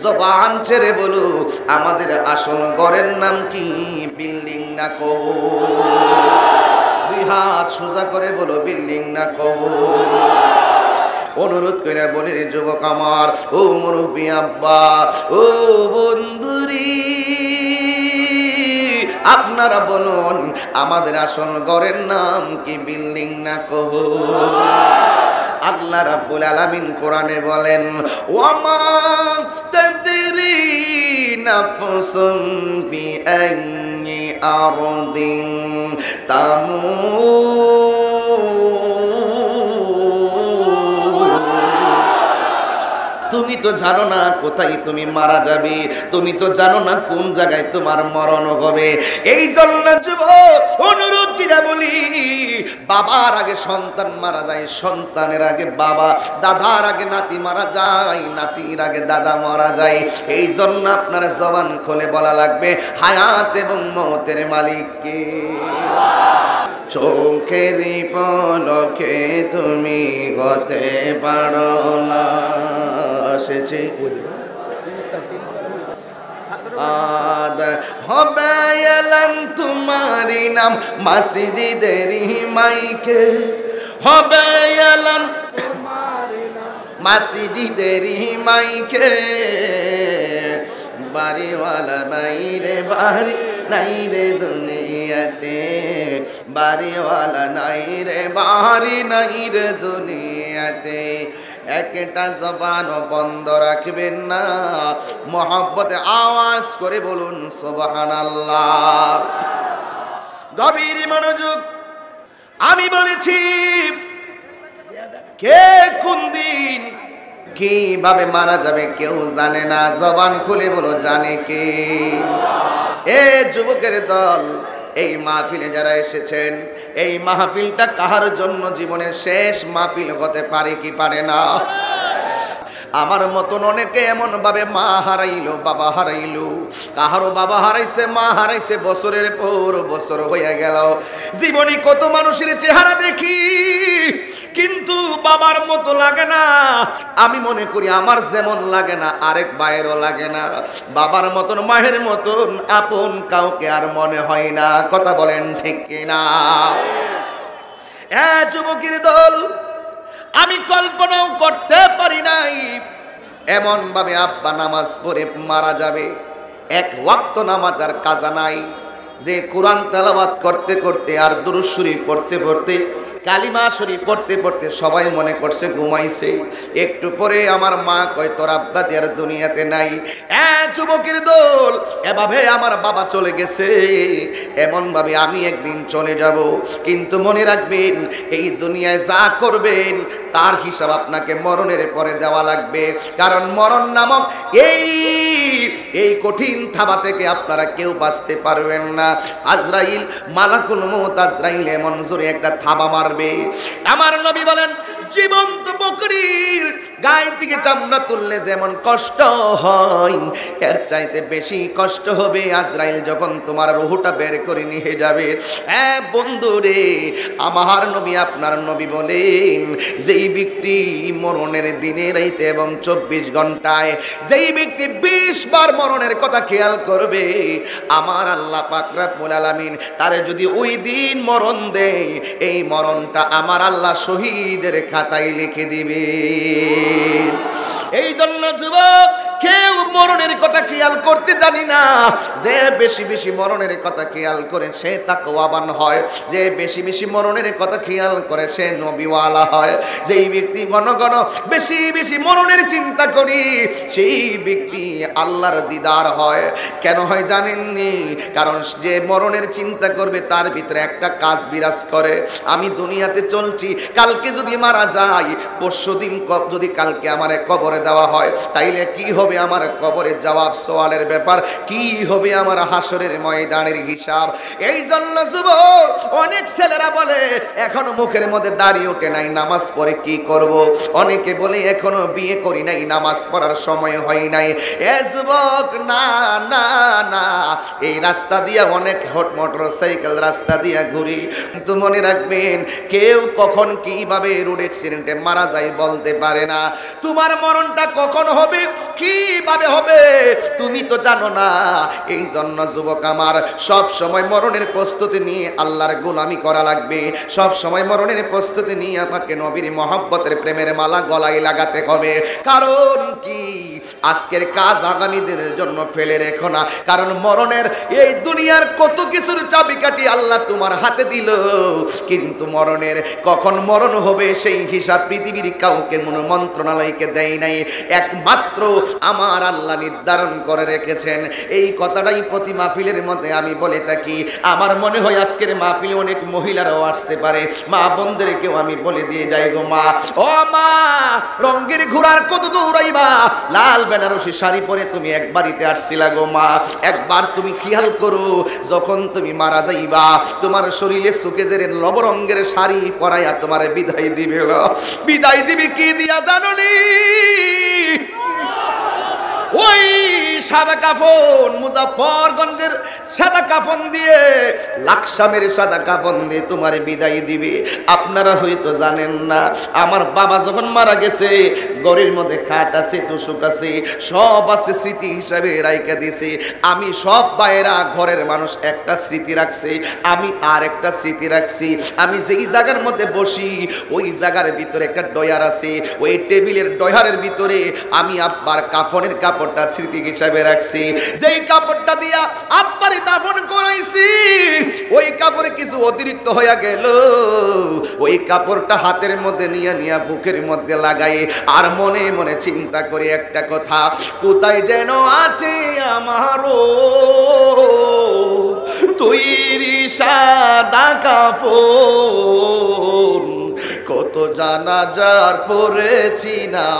জবান ছেড়ে বলো, আমাদের আসল ঘরের নাম কি? বিল্ডিং না কবর? দুই হাত সোজা করে বলো, বিল্ডিং না কবর? অনুরোধ করে বলি রে যুবক আমার, ও মুরব্বী আব্বা, ও বন্ধুরি, আপনারা বলুন আমাদের আসল ঘরের নাম কি? বিল্ডিং না কবর? আল্লাহ রাব্বুল আলামিন কোরআনে বলেন, ওয়ামা তাদরি নাফসুম বিআইয়ি আরদিন তুমি তো জানো না কোথায় তুমি মারা যাবে, তুমি তো জানো না কোন জায়গায় তোমার মরণ হবে। এই জন্য যুবক অনুরোধ কিরা বলি, বাবার আগে সন্তান মারা যায়, সন্তানের আগে বাবা, দাদার আগে নাতি মারা যায়, নাতির আগে দাদা মারা যায়। এই জন্য আপনার জবান খুলে বলা লাগবে, হায়াত এবং মওতের মালিক কে? চোখের পলকে তুমি হতে পারো না। এসেছে আদ হবে এলান তোমারি নাম মসজিদের মাইকে, হবে এলান মসজিদের মাইকে, বাড়িওয়ালা বাইরে বাড়ি নাই রে দুনিয়াতে, বাড়িওয়ালা নাই রে বাড়ি নাই রে দুনিয়াতে। একটা জবান বন্ধ রাখবেন না, মহব্বতে আওয়াজ করে বলুন সুবহানাল্লাহ। গভীর মনোযোগ। আমি বলেছি কে কোন দিন কিভাবে মারা যাবে কেউ জানে না, জবান খুলে বলো জানে কে? এ যুবকের দল, এই মাহফিলে যারা এসেছেন, এই মাহফিলটা কাহার জন্য জীবনের শেষ মাহফিল হতে পারে কি পারে না? আমার মতন অনেকে এমন ভাবে মা হারাইলো, বাবা হারাইলো, কাহারও বাবা হারাইছে, মা হারাইছে, বছরের পর বছর হয়ে গেল। জীবনে কত মানুষের চেহারা দেখি, কিন্তু বাবার মতো লাগে না। আমি মনে করি আমার যেমন লাগে না আরেক ভাইয়েরও লাগে না। বাবার মতন মায়ের মতন আপন কাউকে আর মনে হয় না। কথা বলেন ঠিক কিনা? যুবকের দল, আমি কল্পনাও করতে পারি নাই এমন ভাবে আব্বা নামাজ পড়ে মারা যাবে। এক ওয়াক্ত নামাজ আর কাজা নাই, যে কোরআন তেলাওয়াত করতে করতে আর দুরূদ শরীফ পড়তে পড়তে, কালিমা শরীফ পড়তে পড়তে সবাই মনে করছে ঘুমাইছে। একটু পরে আমার মা কয় তোর আব্বা আর দুনিয়াতে নাই। যুবকের দল, এভাবে আমার বাবা চলে গেছে, এমন ভাবে আমি একদিন চলে যাব। কিন্তু মনে রাখবেন, এই দুনিয়ায় যা করবেন তার হিসাব আপনাকে মরণের পরে দেওয়া লাগবে। কারণ মরণ নামক এই কঠিন থাবা থেকে আপনারা কেউ বাঁচতে পারবেন না। আজরাইল, মালাকুল মউত আজরাইল এমন জোরে একটা থাবা মারবে। আমার নবী বলেন, জীবন্ত বকরির গায়ে থেকে চামড়া তুললে যেমন কষ্ট হয়, এর চাইতে বেশি কষ্ট হবে আজরাইল যখন তোমার রূহটা বের করে নিয়ে যাবে। বন্ধুরে, আমার নবী আপনার নবী বলেন, যেই ব্যক্তি মরণের দিনে রাইতে এবং 24 ঘন্টায় যেই ব্যক্তি 20 বার মরণের কথা খেয়াল করবে, আমার আল্লাহ পাক রব্বুল আলামিন তারে যদি ওই দিন মরণ দেয়, এই মরণটা আমার আল্লাহ শহীদের খাতায় লিখে দিবে। এই জন্য যুবক, কেউ মরণের কথা খেয়াল করতে জানি না। যে বেশি বেশি মরণের কথা খেয়াল করে সে তাকওয়াবান হয়, যে বেশি বেশি মরণের কথা খেয়াল করে সে নবীওয়ালা হয়। যেই ব্যক্তি ঘন ঘন বেশি বেশি মরণের চিন্তা করি, সেই ব্যক্তি আল্লাহর দিদার হয়। কেন হয় জানেননি? কারণ যে মরণের চিন্তা করবে তার ভিতরে একটা কাজ বিরাজ করে, আমি দুনিয়াতে চলছি, কালকে যদি মারা যাই, পরশুদিন যদি কালকে আমারে কবরে দেওয়া হয়, তাইলে কি হবে? আমার কবরে জবাব সওয়ালের ব্যাপার, কি হবে আমার হাসরের ময়দানের হিসাব। এই জন্য যুবক অনেক ছেলেরা বলে এখনো মুখের মধ্যে দাড়ি ওঠে নাই, নামাজ পড়ে কি করব। অনেকে বলে এখনো বিয়ে করি নাই, নামাজ পড়ার সময় হয় নাই। এ যুবক, না না না, এই রাস্তা দিয়ে অনেক হট মোটরসাইকেল রাস্তা দিয়ে ঘুরি, কিন্তু মনে রাখবেন কেউ কখন কিভাবে রোড অ্যাক্সিডেন্টে মারা যায় বলতে পারে না। তোমার মরণটা কখন হবে, কিভাবে হবে তুমি তো জানো না। এই জন্য যুবক আমার সব সময় মরণের প্রস্তুতি নিয়ে আল্লাহর গোলামি করা লাগবে। সব সময় মরণের প্রস্তুতি নিয়ে আমাকে নবীর মহব্বতের প্রেমের মালা গলায় লাগাতে হবে। কারণ কি, আজকের কাজ আগামী দিনের জন্য ফেলে রেখো না। কারণ মরণের এই দুনিয়ার কত কিছুর চাবিকাঠি আল্লাহ তোমার হাতে দিল, কিন্তু মরণের কখন মরণ হবে সেই হিসাব পৃথিবীর কাউকে মন্ত্রণালয়কে দেয় নাই, একমাত্র আমার আল্লাহ নির্ধারণ করে রেখেছেন। এই কথাটাই প্রতি মাহফিলের মধ্যে আমি বলে থাকি। আমার মনে হয় আজকের মাহফিলে অনেক মহিলারাও আসতে পারে, মা বোনদেরকেও আমি বলে দিয়ে যাই গো মা, ও মা, রঙ্গের ঘোড়ার কত দৌড়াইবা, লাল বেনারসি শাড়ি পরে তুমি এক বাড়িতে আসছিলা গো মা। একবার তুমি খেয়াল করো, যখন তুমি মারা যাইবা তোমার শরীরে সুকেজের লবরঙ্গের শাড়ি পরাইয়া তোমার বিদায় দিবে। বিদায় দিবি কি দিয়া জানোনি? ওই সাদা কাফন, মুজাফফরগঞ্জের সাদা কাফন দিয়ে, লাকসামের সাদা কাফন দিয়ে তোমার বিদায় দিবে। আপনারা হয়তো জানেন না, আমার বাবা যখন মারা গেছে ঘরের মধ্যে খাট আছে, তোষক আছে, সব আছে, স্মৃতি হিসাবে রাইখা দিয়েছে। আমি সব বাইরা ঘরের মানুষ একটা স্মৃতি রাখছে, আমি আর একটা স্মৃতি রাখছি। আমি যেই জায়গার মধ্যে বসি ওই জায়গার ভিতরে একটা ডয়ার আছে, ওই টেবিলের ডয়ারের ভিতরে আমি আব্বার কাফনের কাপড়টা স্মৃতি হিসাবে রাখছি। যেই কাপড়টা দিয়া আব্বারে দাফন করাইছি ওই কাপড়ে কিছু অতিরিক্ত হয়ে গেল, ওই কাপড়টা হাতের মধ্যে নিয়ে নিয়ে বুকের মধ্যে লাগাই আর মনে মনে চিন্তা করি একটা কথা, কোথায় যেন আছে আমারও তৈরি সাদা কাফন, কত জানাজার পড়েছি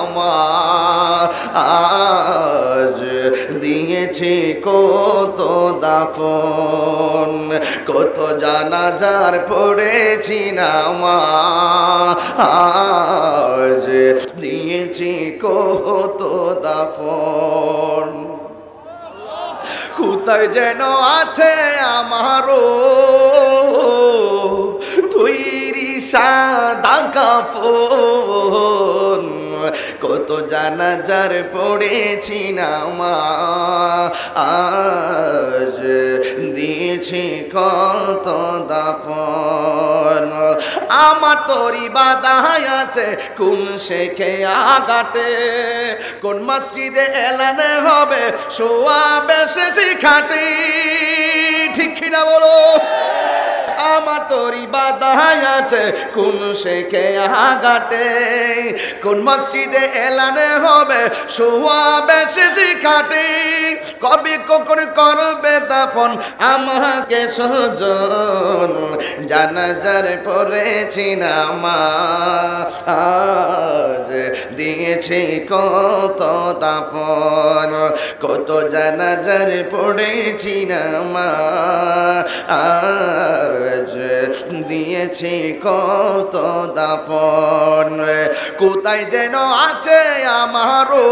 নামাজ, দিয়েছে কত দাফন, কত জানাজার পড়েছি নামাজ, দিয়েছি কত দাফন, কোথায় যেন আছে আমারও তৈরি সাদা কাফন, কত জানাজার পড়েছি নামাজ, দিয়েছি কত দাফন। আমার তরি বাদায় আছে কোন শেখে আগাটে, কোন মসজিদে এলানে হবে সোয়াবে শেষে খাটে, ঠিক কিনা বলো? আমার তরি বাদায় আছে কোন শেখে আগাটে, কোন মসজিদে এলানে হবে সোয়াবে শেষে খাটে, কবে কখন করবে দাফন আমাকে সজন, জানাজার পড়েছি নামাজ, দিয়েছি কত দাফন, কত জানাজার পড়েছি নামাজ, দিয়েছি কত দাফন, কোথায় যেন আছে আমারও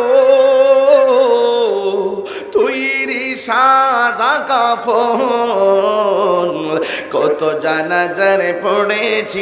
তৈরি সাদা কাফন, কত জানাজার পড়েছি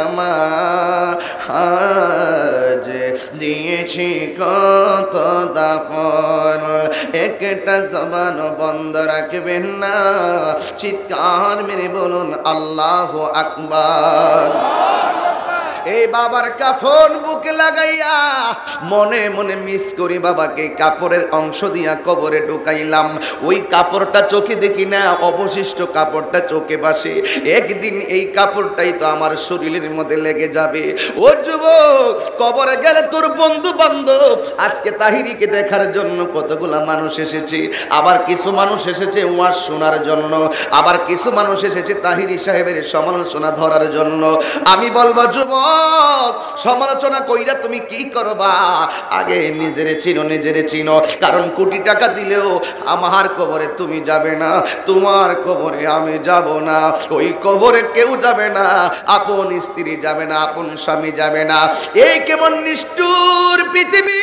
নামাজ, দিয়েছি কত দাফন। একটা জবান বন্ধ রাখবেন না, চিৎকার মেরে বলুন আল্লাহু আকবার। এই বাবার কাফন বুকে লাগাইয়া মনে মনে মিস করি বাবাকে কাপড়ের অংশ দিয়া কবরে ঢুকাইলাম, ওই কাপড়টা চোখে দেখি না, অবশিষ্ট কাপড়টা চোখে ভাসে, একদিন এই কাপড়টাই তো আমার শরীরের মধ্যে লেগে যাবে। ও যুবক, কবরে গেলে তোর বন্ধু বান্ধব আজকে তাহিরিকে দেখার জন্য কতগুলা মানুষ এসেছে, আবার কিছু মানুষ এসেছে ওয়াজ শোনার জন্য, আবার কিছু মানুষ এসেছে তাহিরি সাহেবের সমালোচনা ধরার জন্য। আমি বলবো যুবক, যুবক, সমালোচনা কইরা তুমি কি করবা? আগে নিজেরে চিনো, নিজেরে চিনো। কারণ কোটি টাকা দিলেও আমার কবরে তুমি যাবে না, তোমার কবরে আমি যাব না, ওই কবরে কেউ যাবে না, আপন স্ত্রী যাবে না, আপন স্বামী যাবে না। এই কেমন নিষ্ঠুর পৃথিবী!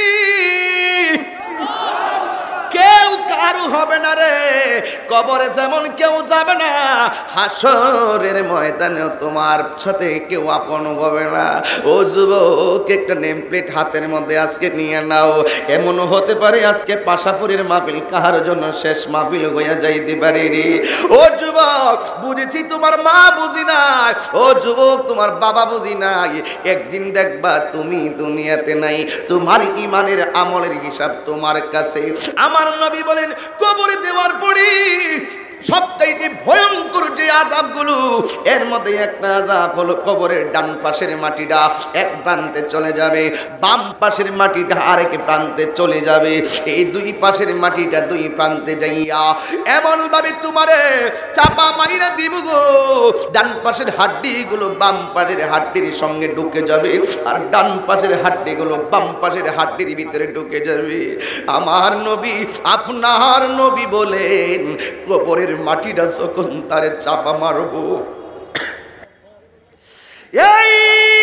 কেউ কারু হবে না রে, কবরে যেমন কেউ যাবে না, হাসরের ময়দানেও তোমার সাথে কেউ আপন হবে না। ও যুবক, একটা নেম প্লেট হাতের মধ্যে আজকে নিয়ে নাও। এমনও হতে পারে আজকে পাশাপুরের মাহফিল কাহার জন্য শেষ মাহফিল হইয়া যাইতে পারে রে। ও যুবক, বুঝেছি তোমার মা বুঝি নাই, ও যুবক তোমার বাবা বুঝি নাই, একদিন দেখবা তুমি দুনিয়াতে নাই, তোমার ইমানের আমলের হিসাব তোমার কাছে। আমার নবী বলেন, কবরে দেওয়ার পরে সবচাইতে ভয়ঙ্কর যে আযাবগুলো, এর মধ্যে একটা আযাব হলো কবরের ডান পাশের মাটিটা এক প্রান্তে চলে যাবে, বাম পাশের মাটিটা আরেক প্রান্তে চলে যাবে। এই দুই পাশের মাটিটা দুই প্রান্তে যাইয়া এমন ভাবে তোমারে চাপা মাইরা দিব গো, ডান পাশের হাড্ডিগুলো বাম পাশের হাড্ডির সঙ্গে ঢুকে যাবে, আর ডান পাশের হাড্ডিগুলো বাম পাশের হাড্ডির ভিতরে ঢুকে যাবে। আমার নবী, আপনার নবী বলেন, কবরের মাটিটা যখন তারে চাপা মারবো, এই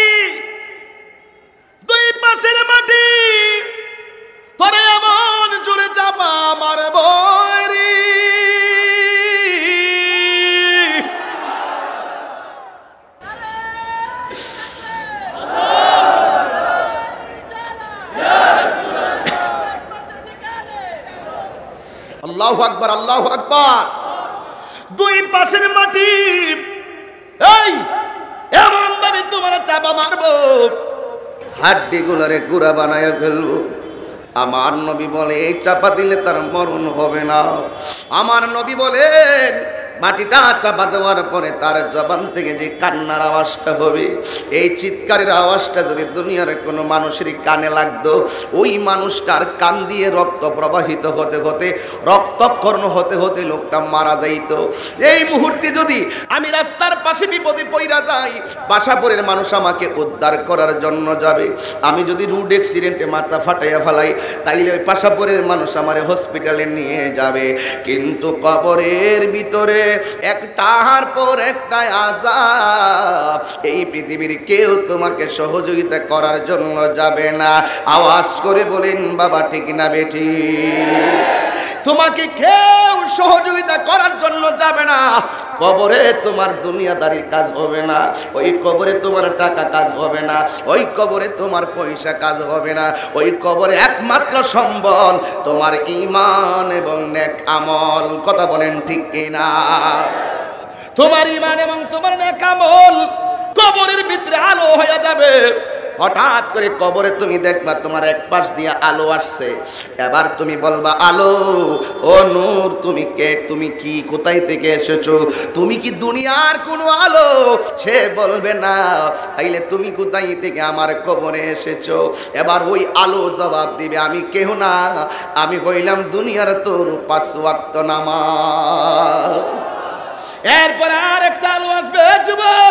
দুই পাশের মাটি তোরে এমন জোরে চাপা মারবো রে, আল্লাহু আকবার, আল্লাহু আকবার। দুই পাশের মাটি এই এমন ভাবে তোমার চাপা মারবো, হাড্ডি গুলারে গুড়া বানায় ফেলবো। আমার নবী বলে, এই চাপা দিলে তার মরণ হবে না। আমার নবী বলেন, মাটিটা চাপা দেওয়ার পরে তার জবান থেকে যে কান্নার আওয়াজটা হবে, এই চিৎকারের আওয়াজটা যদি দুনিয়ার কোনো মানুষের কানে লাগতো, ওই মানুষটার কান দিয়ে রক্ত প্রবাহিত হতে হতে, রক্তক্ষরণ হতে হতে লোকটা মারা যাইত। এই মুহূর্তে যদি আমি রাস্তার পাশে বিপদে পইরা যাই, বাসাপুরের মানুষ আমাকে উদ্ধার করার জন্য যাবে। আমি যদি রোড অ্যাক্সিডেন্টে মাথা ফাটাইয়া ফেলাই, তাইলে ওই বাসাপুরের মানুষ আমার হসপিটালে নিয়ে যাবে। কিন্তু কবরের ভিতরে একটার পর একটা আযাব, এই পৃথিবীর কেউ তোমাকে সহযোগিতা করার জন্য যাবে না। আওয়াজ করে বলেন বাবা, ঠিক না বেঠি? তোমাকে কেউ সহযোগিতা করার জন্য যাবে না। কবরে তোমার দুনিয়াদারির কাজ হবে না, ওই কবরে তোমার টাকা কাজ হবে না, ওই কবরে তোমার পয়সা কাজ হবে না। ওই কবরে একমাত্র সম্বল তোমার ঈমান এবং নেক আমল। কথা বলেন ঠিক কিনা? তোমার ঈমান এবং তোমার নেক আমল কবরের ভিতরে আলো হয়ে যাবে। হঠাৎ করে কবরে তুমি দেখবা তোমার এক পাশ দিয়ে আলো আসছে, এবার তুমি বলবা, আলো ও নূর, তুমি কে, তুমি কি, কোথায় থেকে এসেছো, তুমি কি দুনিয়ার কোনো আলো? সে বলবে না। তাইলে তুমি কোথায় থেকে আমার কবরে এসেছো? এবার ওই আলো জবাব দিবে, আমি কেহ না, আমি হইলাম দুনিয়ার তোর 5 ওয়াক্ত নামাজ। এরপরে আর একটা আলো আসবে, যুবক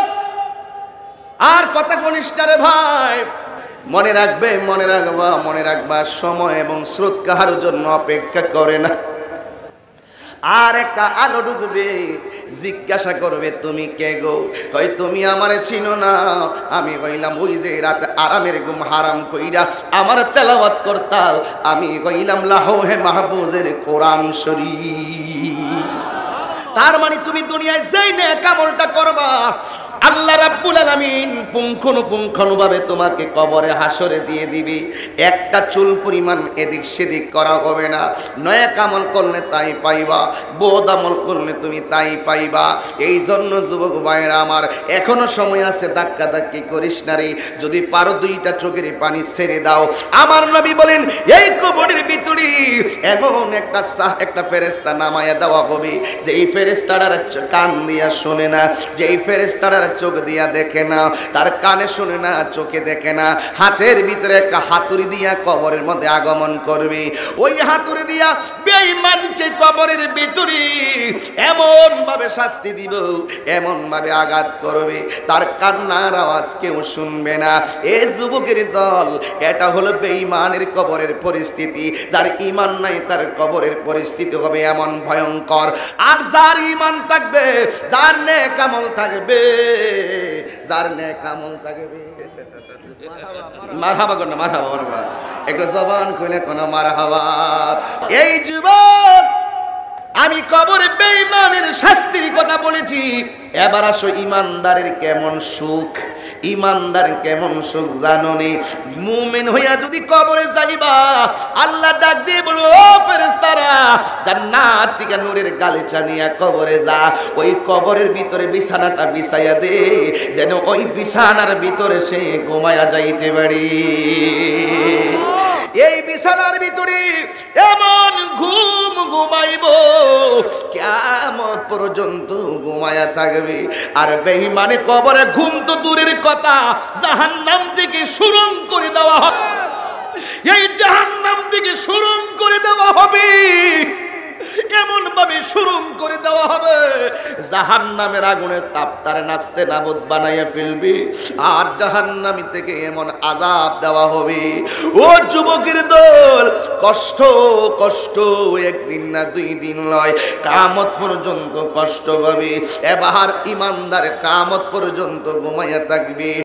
আর কথা বলিস না রে ভাই। মনে রাখবে, মনে রাখবা, মনে রাখবা, সময় এবং স্রোত কাহার জন্য অপেক্ষা করে না। আর একটা আলো ঢুকবে, জিজ্ঞাসা করবে, তুমি কে গো? কই তুমি আমারে চিনো না? আমি কইলাম, ওই যে রাতে আরামের ঘুম হারাম কইরা আমার তেলাওয়াত করতাম, আমি কইলাম লাউহে মাহফুজের কোরআন শরীফ। তার মানে তুমি দুনিয়ায় যেই নেক আমলটা করবা, আল্লাহ রাব্বুল আলামিন পুঙ্খানুপুঙ্খানুভাবে তোমাকে কবরে হাসরে দিয়ে দিবি। একটা চুল পরিমাণ এদিক সেদিক করা হবে না। নেক আমল করলে তাই পাইবা, বদ আমল করলে তুমি তাই পাইবা। এই জন্য যুবক ভাইয়েরা আমার, এখনো সময় আছে, ধাক্কা ধাক্কি করিস না রে। যদি পারো 2টা চোখের পানি ছেড়ে দাও। আমার নবী বলেন, এই কবরের ভিতরে এমন একটা ফেরেশতা নামায়া দেওয়া হবে, যে এই ফেরেশতাটার কান দিয়া শোনে না, যে এই ফেরেশতাটার চোখ দিয়া দেখে না, তার কানে শুনে না, চোখে দেখে না, হাতের ভিতরে একটা হাতুড়ি দিয়া কবরের মধ্যে আগমন করবে। ওই হাতুড়ি দিয়া বেঈমানকে কবরের ভিতরে এমন ভাবে শাস্তি দিব, এমন ভাবে আঘাত করবে, তার কান্নার আওয়াজ কেউ শুনবে না। এ যুবকের দল, এটা হলো বেঈমানের কবরের পরিস্থিতি। যার ঈমান নাই তার কবরের পরিস্থিতি হবে এমন ভয়ঙ্কর। আর যার ঈমান থাকবে, যার নেক আমল থাকবে, যার নেক আমল থাকবে, মারহাবা কোন মারহাবা, মারহাবা একটু জবান খুলে কোন মারহাবা। এই যুবক, আমি কবরে বেঈমানের শাস্তির কথা বলেছি, এবার আসো ইমানদারের কেমন সুখ। ইমানদার কেমন সুখ জানোনি? মুমিন হইয়া যদি কবরে যাইবা, আল্লাহ ডাক দিয়ে বলবো, ও ফেরেশতারা, জান্নাত থেকে নূরের গালিচা নিয়ে কবরে যা। ওই কবরের ভিতরে বিছানাটা বিছাইয়া দে, যেন ওই বিছানার ভিতরে সে ঘুমায়া যাইতে পারি। এই বিছানার ভিতরে এমন ঘুম ঘুমাইব, কিয়ামত পর্যন্ত ঘুমায়া থাকবে। আর বেঈমানে কবরে ঘুম তো দূরের কথা, জাহান্নাম থেকে সুরং করে দেওয়া হবে। এই জাহান্নাম থেকে সুরং করে দেওয়া হবে, এমন ভাবে সুরং করে দেওয়া হবে, জাহান্নামের আগুনের তাপ তার নাচতে নাবুদ বানাইয়া ফেলবে। আর জাহান্নামী থেকে এমন আযাব দেওয়া হবে, ও যুবকের দল, কষ্ট কষ্ট, একদিন না দুই দিন নয়, কিয়ামত পর্যন্ত কষ্ট পাবে। এবার ইমানদার কিয়ামত পর্যন্ত ঘুমাইয়া থাকবে।